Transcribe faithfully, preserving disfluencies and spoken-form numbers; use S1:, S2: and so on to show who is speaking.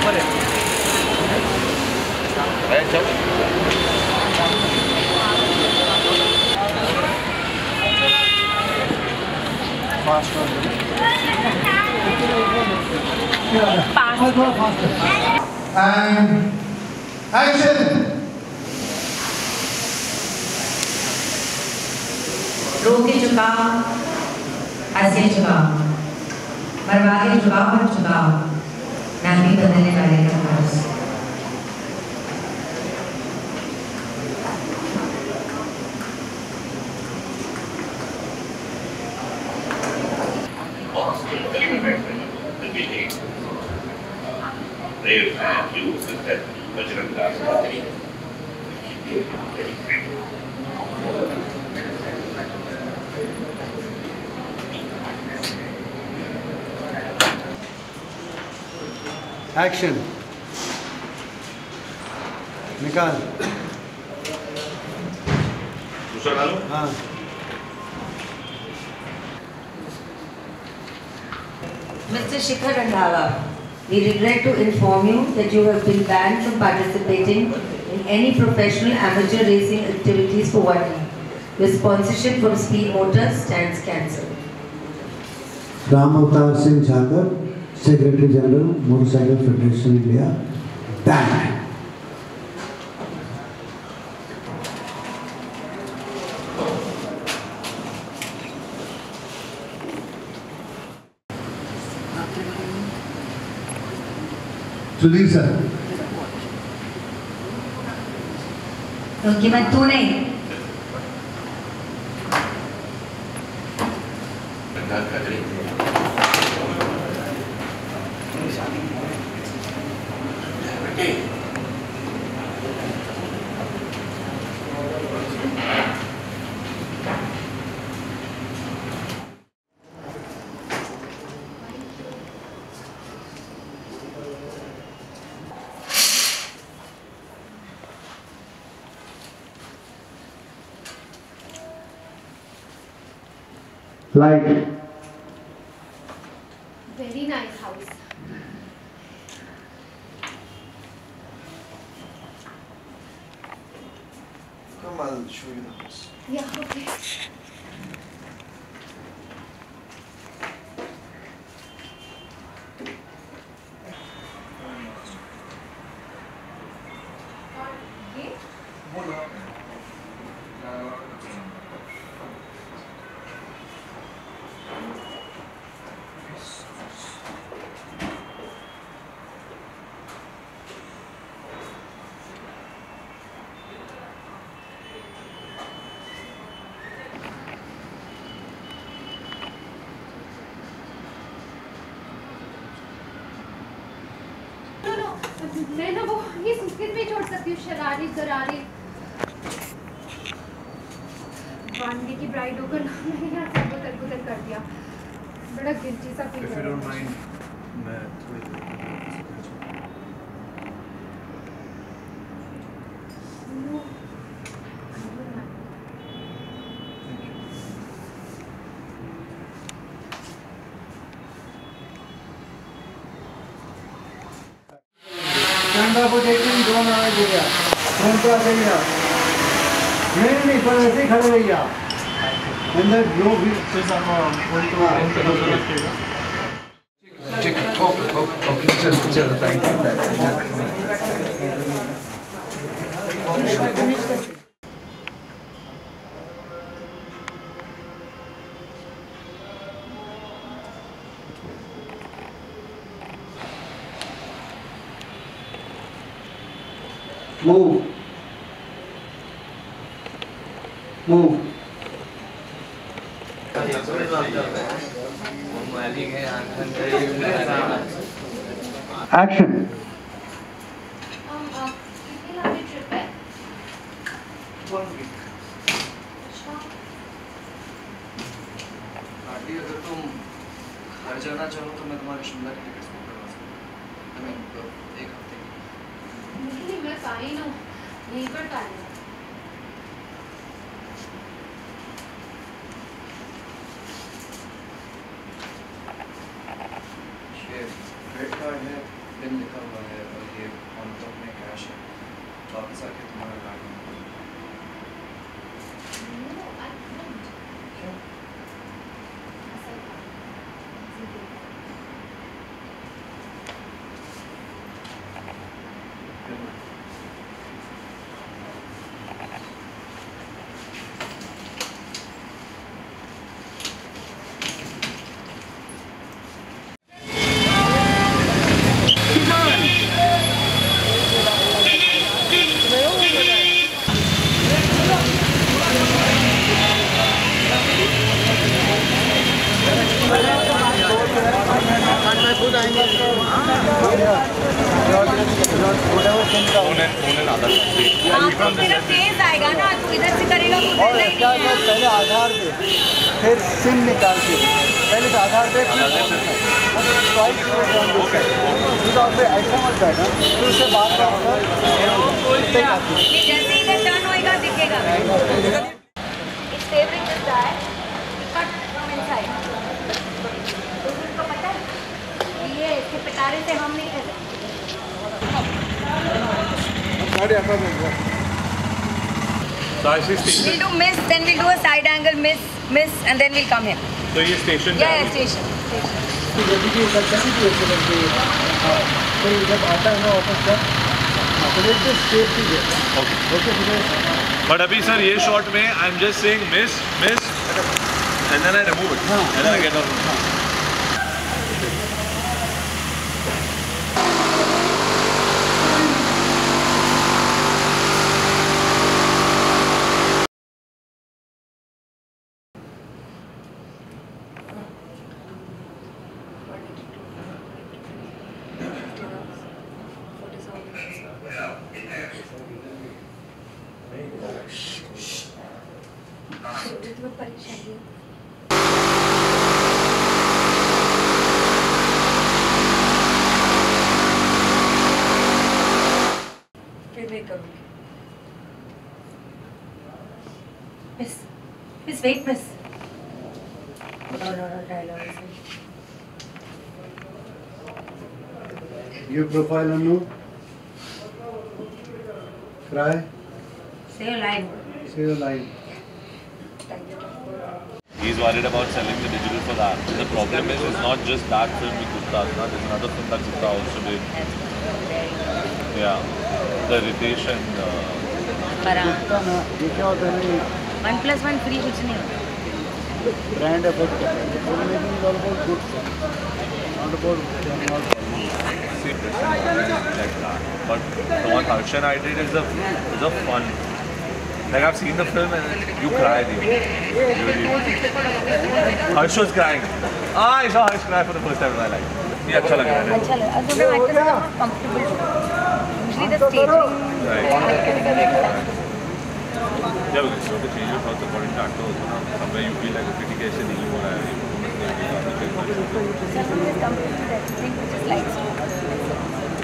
S1: And action.
S2: रोके झुकाओ, हंसे झुकाओ, मरवाके झुकाओ मत झुकाओ, नामी बदलने वाले का पास।
S3: Brave man uses that Bajranga's body.
S1: Action. निकाल.
S3: दूसरा डालो.
S1: हाँ.
S2: Mister Shikhar Randhawa, we regret to inform you that you have been banned from participating in any professional amateur racing activities for one year. Your sponsorship from Speed Motors stands cancelled.
S4: Ram Avatar Singh Chakar, Secretary General, Motorcycle Federation India, banned.
S1: Sudhir sir.
S2: क्योंकि मैं तू नहीं.
S4: Light.
S5: Very nice house.
S6: Come, I'll show you the house.
S5: Yeah, okay. मैं ना वो ये suitcase में छोड़ सकती हूँ. शरारी गरारी वांडे की ब्राइड होकर ना मैंने यहाँ सब बदल बदल कर दिया. बड़ा गिल्टी सा फील कर रहा है.
S6: मैं थोड़ी देर
S1: को देखते ही ड्रोन आने देगा. ड्रोन पे आ जाइएगा. नहीं नहीं पर ऐसे ही खड़े रहिए आप. अंदर ड्रो भी
S6: चल चल thank you.
S4: Move. Move. Action.
S5: कितनी लंबी ट्रिप है?
S6: आंटी अगर तुम घर जाना चाहो तो मैं तुम्हारे शिमला की टिकट्स बुक करवा सकता हूँ. एक हफ्ते की.
S5: नहीं मैं पाई ना यहीं पर पाई.
S6: क्रेडिट कार्ड है. टिन लिखा हुआ है और ये ऑन टॉप में कैश है, वापस आके तुम्हारा कार्ड में क्यों?
S2: फेस आएगा ना, तू इधर से करेगा तो
S1: और क्या है, पहले आधार दे, फिर सिम निकाल के, पहले तो आधार दे, फिर स्वाइप पे ऐसा मत बैठना, फिर उससे बात कर
S2: जैसे इधर टर्न होएगा दिखेगा। It's favoring this guy, cut from inside. तुमको पता है? ये इसके पिटारे से हम नहीं कर सकते।
S7: So I see station.
S2: We'll do miss, then we'll do a side angle miss, miss, and then we'll come here.
S7: So ये station
S2: Yeah,
S7: है?
S2: yeah, station. station.
S1: फिर जब आता है ना वापस का, तो सेफ्टी है।
S7: Okay.
S1: ओके
S7: But अभी sir ये shot में I'm just saying miss, miss, and then I remove it,
S1: हाँ,
S7: and then I get out.
S2: Miss, miss, wait, miss. No, no, no, dialogue.
S1: Your profile on you. Cry.
S2: Say your line.
S1: Say your line.
S7: He's worried about selling the digital for that. The problem is, it's not just that film with Gupta. There's another film that Gupta also did. Yeah, the Ritesh and. Uh,
S2: Farhan.
S1: ना ये क्या होता है ना,
S2: One plus one free कुछ नहीं होता.
S1: Brand effect है, film making is all about good, not about not
S7: like that. But the one Harsh and I did is a is a fun. Like I've seen the film and you cry, dude. Harsh was crying. Ah, I saw Harsh cry for the first time in my life. ये अच्छा लग रहा है.
S2: अच्छा लगा. Also मैं actors are not comfortable. Usually the staging.
S7: Right. Yeah, because you have to change your thoughts according to actor also. ना. Somewhere you feel like okay, ठीक है, ऐसे नहीं हो रहा है.
S2: Someone is comfortable that thing which is light.